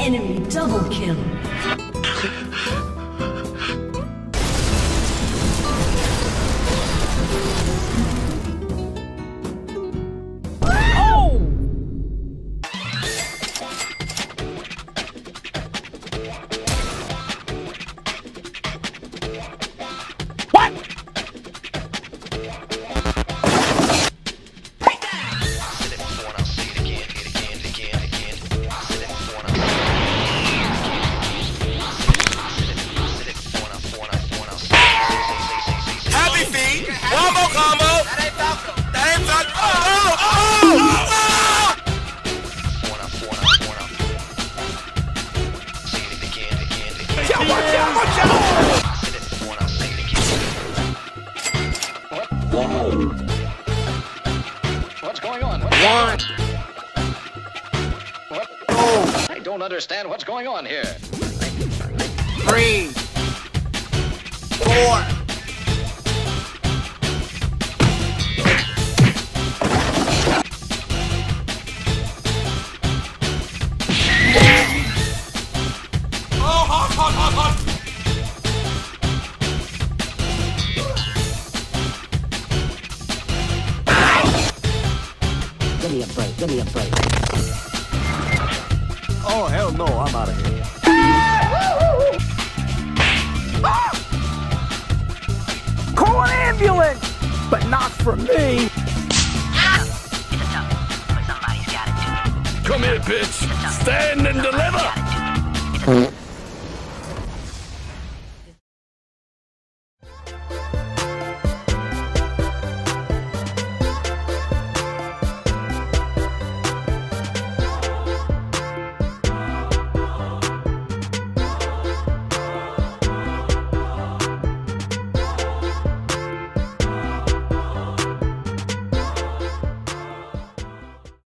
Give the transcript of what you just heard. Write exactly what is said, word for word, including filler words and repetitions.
Enemy double kill. What's going on? What? What? Oh. I don't understand what's going on here. Three. Four. Oh, hot, hot, hot, hot. Give me a break, give me a break. Oh, hell no, I'm out of here. Call an ambulance! But not for me! It's a tough, but somebody's gotta do it. Come here, bitch. Stand and deliver.